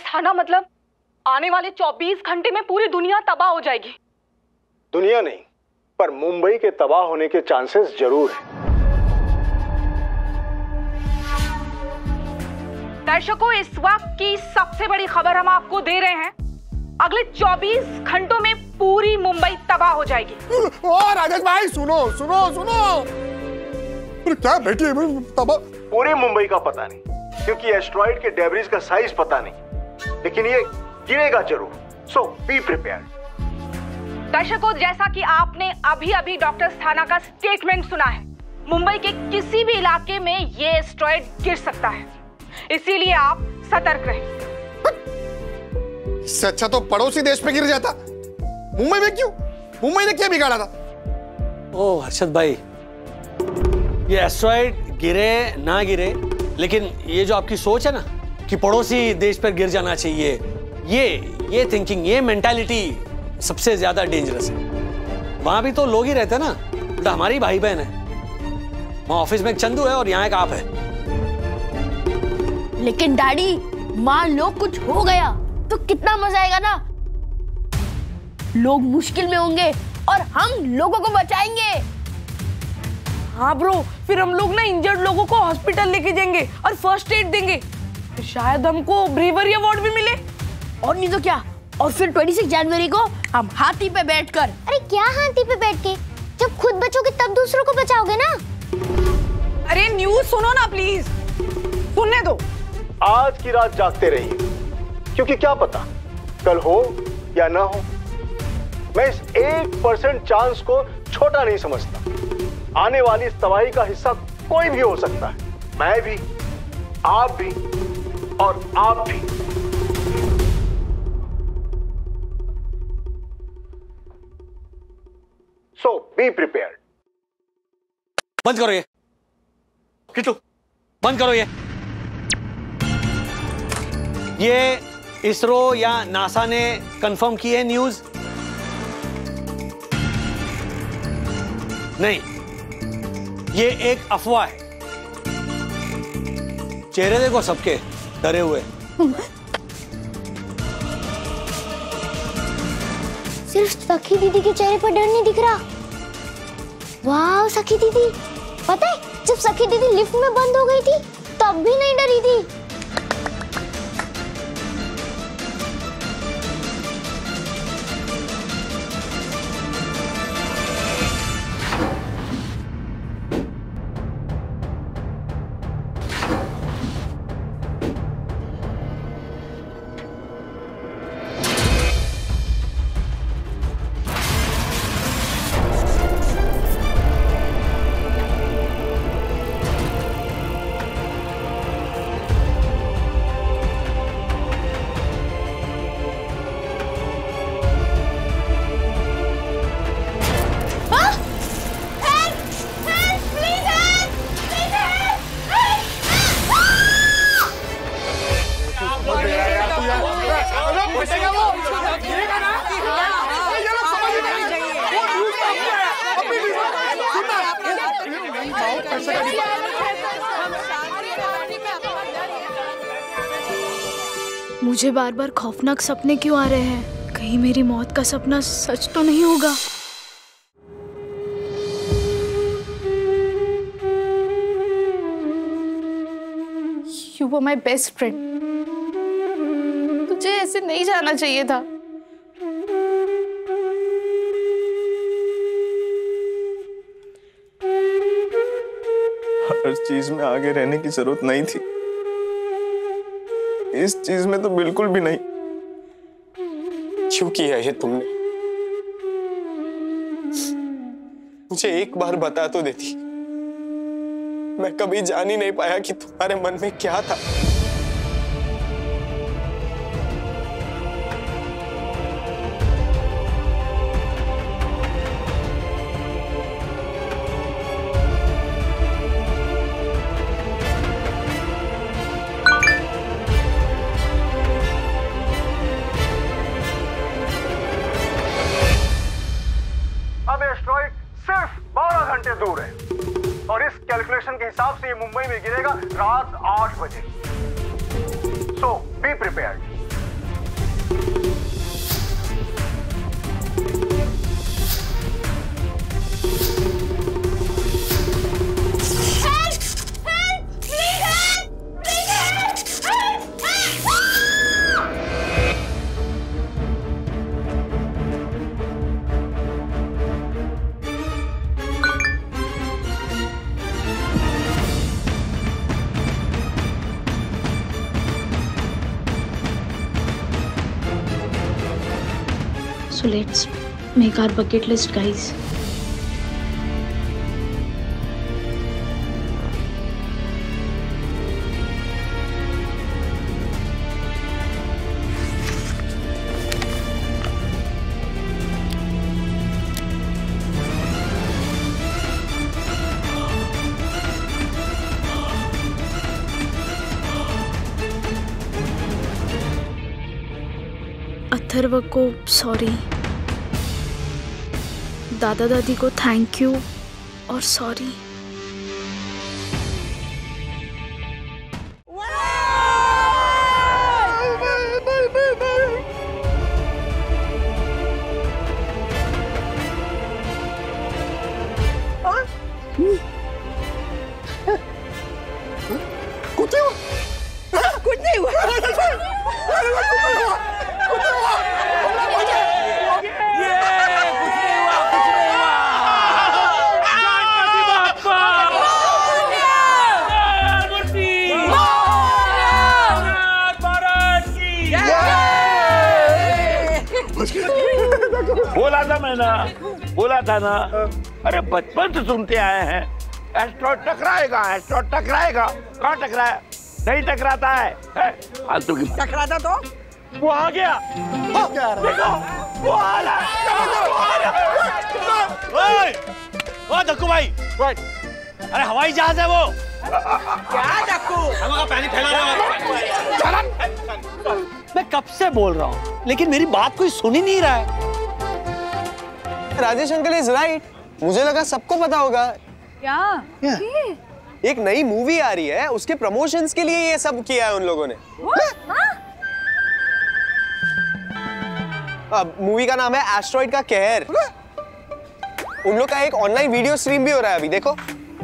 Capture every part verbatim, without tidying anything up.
थाना मतलब आने वाले चौबीस घंटे में पूरी दुनिया तबाह हो जाएगी। दुनिया नहीं, पर मुंबई के तबाह होने के चांसेस जरूर हैं। दर्शकों, इस वक्त की सबसे बड़ी खबर हम आपको दे रहे हैं। अगले चौबीस घंटों में पूरी मुंबई तबाह हो जाएगी। ओ राजेश भाई, सुनो सुनो सुनो, क्या बेटी तबाह? पूरे मुंबई का पता नहीं, क्योंकि एस्ट्रॉइड के डेब्रिस का साइज पता नहीं, लेकिन ये गिरेगा जरूर। So be prepared. दर्शकों, जैसा कि आपने अभी अभी डॉक्टर थाना का स्टेटमेंट सुना है, मुंबई के किसी भी इलाके में ये एस्ट्रॉइड गिर सकता है, इसीलिए आप सतर्क रहें। इससे अच्छा तो पड़ोसी देश पे गिर जाता। मुंबई में क्यों? मुंबई ने क्या बिगाड़ा था? ओ हर्षद भाई, ये एस्ट्रॉइड गिरे ना गिरे, लेकिन ये जो आपकी सोच है ना कि पड़ोसी देश पर गिर जाना चाहिए, ये ये थिंकिंग, ये मेंटालिटी सबसे ज्यादा डेंजरस है। वहां भी तो लोग ही रहते हैं ना, तो हमारी भाई बहन है। वहां ऑफिस में एक चंदू है और यहाँ एक आप है। लेकिन डैडी, मान लो कुछ हो गया तो कितना मजा आएगा ना। लोग मुश्किल में होंगे और हम लोगों को बचाएंगे। हाँ ब्रो, फिर हम लोग ना इंजर्ड लोगों को हॉस्पिटल लेके जाएंगे और फर्स्ट एड देंगे। फिर शायद हमको ब्रेवरी अवार्ड भी मिले। और नहीं तो क्या, और फिर छब्बीस जनवरी को हम हाथी पे बैठकर। अरे क्या हाथी पे बैठ के? जब खुद बचोगे तब दूसरों को बचाओगे ना। अरे न्यूज़ सुनो ना प्लीज, सुनने दो। आज की रात जागते रहिए, क्योंकि क्या पता कल हो या ना हो। मैं इस एक परसेंट चांस को छोटा नहीं समझता। आने वाली इस तबाही का हिस्सा कोई भी हो सकता है, मैं भी, आप भी और आप भी। So be prepared. बंद करो ये किट्टू, बंद करो ये। ये इसरो या नासा ने कंफर्म की है न्यूज नहीं, ये एक अफवाह है। चेहरे देखो सबके डरे हुए। सिर्फ सखी दीदी के चेहरे पर डर नहीं दिख रहा। वाह सखी दीदी, पता है जब सखी दीदी लिफ्ट में बंद हो गई थी तब भी नहीं डरी थी। मुझे बार बार खौफनाक सपने क्यों आ रहे हैं? कहीं मेरी मौत का सपना सच तो नहीं होगा? You were my best friend. तुझे ऐसे नहीं जाना चाहिए था। हर चीज में आगे रहने की जरूरत नहीं थी, इस चीज में तो बिल्कुल भी नहीं। क्यों किया ये तुमने? मुझे एक बार बता तो देती, मैं कभी जान ही नहीं पाया कि तुम्हारे मन में क्या था। दूर है और इस कैलकुलेशन के हिसाब से ये मुंबई में गिरेगा रात आठ बजे। So be prepared. let's make our bucket list, guys. Atharva को सॉरी, दादा दादी को थैंक यू और सॉरी। कुछ नहीं हुआ, कुछ नहीं हुआ, बोला था मैं ना, बोला था ना, अरे बचपन से सुनते आए हैं एस्ट्रॉइड टकराएगा, एस्ट्रॉइड टकराएगा। कहाँ टकराया? नहीं टकराता है, है? फालतू की टकराता तो वो आ गया। देखो वो आ रहा है। ओ धक्कू भाई, अरे हवाई जहाज है वो। क्या धक्कू? हवा का पानी फैला रहा है। मैं कब से बोल रहा हूँ, लेकिन मेरी बात कोई सुन ही नहीं रहा है। राजेश अंकल इज राइट, मुझे लगा सबको पता होगा। क्या? एक नई मूवी आ रही है, उसके प्रमोशंस के लिए ये सब किया है उन लोगों ने। अब मूवी का नाम है एस्ट्रॉइड का कहर। उन लोग का एक ऑनलाइन वीडियो स्ट्रीम भी हो रहा है अभी, देखो।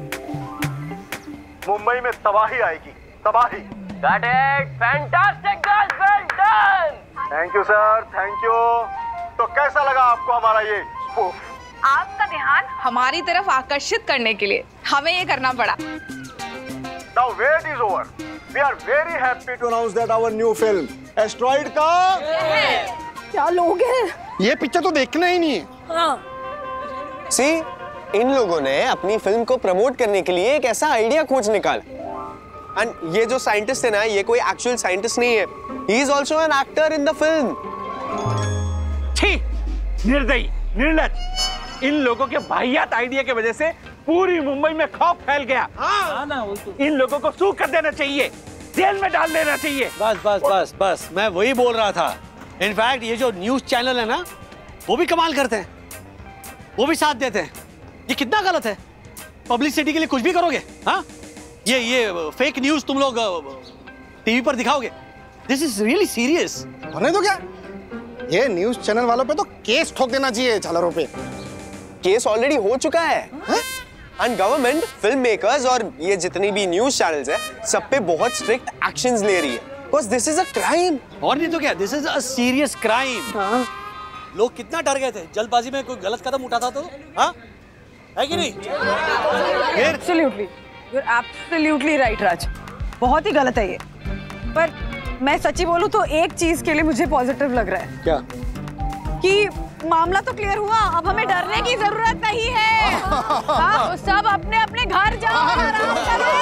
मुंबई में तबाही आएगी, तबाही। Got it, fantastic, guys, well done. Thank you sir, thank you. तो कैसा लगा आपको हमारा ये स्पूफ? आपका ध्यान हमारी तरफ आकर्षित करने के लिए हमें ये करना पड़ा। Now wait is over. We are very happy to announce that our new film, Asteroid का। क्या लोग हैं? ये पिक्चर तो देखना ही नहीं है। हाँ। सी, इन लोगों ने अपनी फिल्म को प्रमोट करने के लिए एक ऐसा आइडिया खोज निकाला। एंड ये जो साइंटिस्ट है ना, ये कोई एक्चुअल साइंटिस्ट नहीं है। He is also an actor in the film. छी, निर्दयी, निर्लज्ज। इन लोगों के वाहियात आइडिया की वजह से पूरी मुंबई में खौफ फैल गया। हाँ ना, वो तो। इन लोगों को सूख कर देना चाहिए, जेल में डाल देना चाहिए। बस बस बस बस, मैं वही बोल रहा था। इनफैक्ट ये जो न्यूज चैनल है ना, वो भी कमाल करते हैं, वो भी साथ देते हैं। ये कितना गलत है, पब्लिसिटी के लिए कुछ भी करोगे। हाँ, ये ये फेक न्यूज तुम लोग टीवी पर दिखाओगे। This is really serious. होने दो क्या, ये न्यूज चैनल वालों पे तो केस ठोक देना चाहिए, झालरों पे। केस ऑलरेडी हो चुका है। एंड गवर्नमेंट, फिल्म मेकर्स और ये जितनी भी न्यूज चैनल्स है, सब पे बहुत स्ट्रिक्ट एक्शंस ले रही है। Because this is a crime. और नहीं तो क्या, this is a serious crime. लोग कितना डर गए थे, जल्दबाजी में कोई गलत कदम उठाता तो। हाँ, है कि नहीं? Absolutely, you are absolutely right Raj, बहुत ही गलत है ये। पर मैं सच्ची बोलूं तो एक चीज के लिए मुझे पॉजिटिव लग रहा है। क्या? कि मामला तो क्लियर हुआ, अब हमें डरने की जरूरत नहीं है। हाँ, तो सब अपने अपने घर जाओ, आराम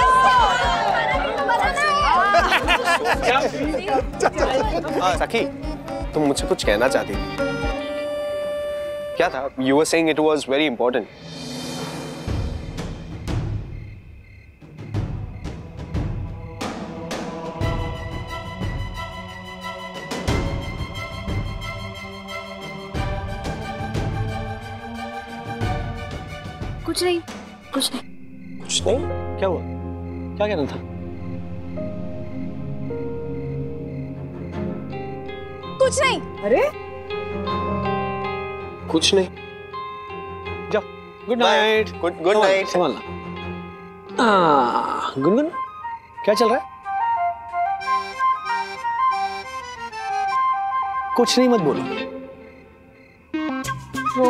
करो। सखी, तुम मुझसे कुछ कहना चाहती थी, क्या था? You were saying it was very important. कुछ नहीं, कुछ नहीं, कुछ नहीं। क्या हुआ? क्या कहना था? कुछ नहीं। अरे कुछ नहीं। जाओ, good night. Good good night. संभालना। गुनगुन, क्या चल रहा है? कुछ नहीं मत बोलो। वो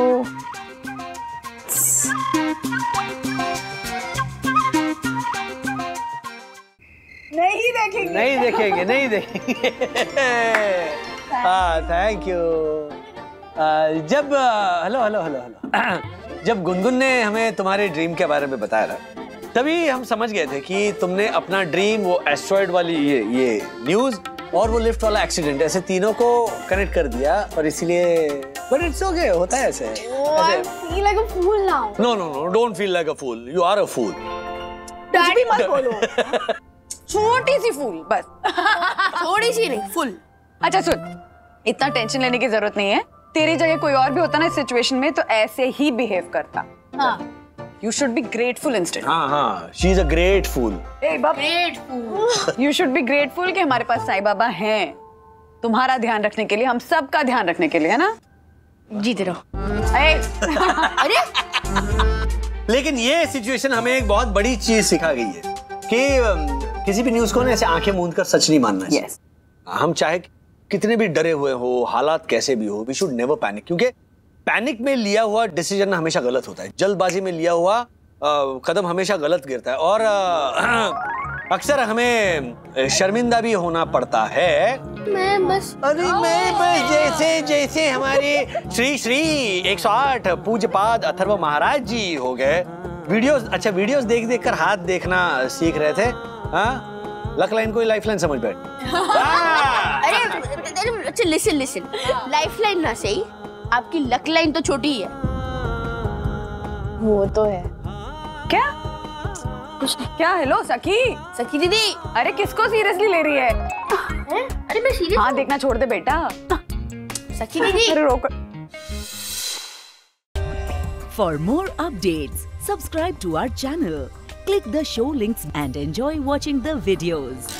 नहीं देखेंगे, नहीं देखेंगे, नहीं देखेंगे। हाँ, थैंक यू। जब हेलो हेलो हेलो हेलो जब गुनगुन ने हमें तुम्हारे ड्रीम के बारे में बताया था, तभी हम समझ गए थे कि तुमने अपना ड्रीम, वो एस्ट्रॉइड वाली ये ये न्यूज़ और वो लिफ्ट वाला एक्सीडेंट, ऐसे तीनों को कनेक्ट कर दिया, और इसीलिए बट इट्स ओके, होता है ऐसे। I feel like a fool now. No no no, don't feel like a fool, you are a fool. कुछ भी मत बोलो। छोटी सी फूल बस। थोड़ी सी नहीं, फुल। अच्छा सुन, इतना टेंशन लेने की जरूरत नहीं है। तेरी जगह कोई और भी होता ना इस सिचुएशन में तो ऐसे ही बिहेव करता। हाँ। You should be grateful instead. हाँ हाँ, she is a great fool. Hey, बाप। Grateful. You should be grateful कि हमारे पास साईं बाबा हैं, तुम्हारा ध्यान रखने के लिए, हम सबका ध्यान रखने के लिए, है ना? जीते रहो। अरे लेकिन ये सिचुएशन हमें एक बहुत बड़ी चीज सिखा गई है कि किसी भी न्यूज को ना ऐसे आंखें मूंद कर सच नहीं मानना चाहिए। yes. हम चाहे कितने भी डरे हुए हो, हालात कैसे भी हो, वी शुड नेवर पैनिक, क्योंकि पैनिक में लिया हुआ डिसीजन हमेशा गलत होता है। जल्दबाजी में लिया हुआ आ, कदम हमेशा गलत गिरता है, और आ, अक्सर हमें शर्मिंदा भी होना पड़ता है। मैं बस अरे मैं बस जैसे जैसे हमारे श्री श्री एक सौ आठ पूज्यपाद अथर्व महाराज जी हो गए, वीडियोस, अच्छा वीडियोस देख देख कर हाथ देखना सीख रहे थे। हाँ, लक लाइन को लाइफ लाइन समझ बैठ। अरे अच्छा लिसन लिसन, लाइफ लाइन ना सही, आपकी लक लाइन तो छोटी ही है। वो तो है। क्या क्या हेलो सखी सखी दीदी। अरे किसको सीरियसली ले रही है? अरे मैं सीरियस। हाँ देखना छोड़ दे बेटा। सखी दीदी। अरे रोक। For more updates, subscribe to our channel, click the show links and enjoy watching the videos.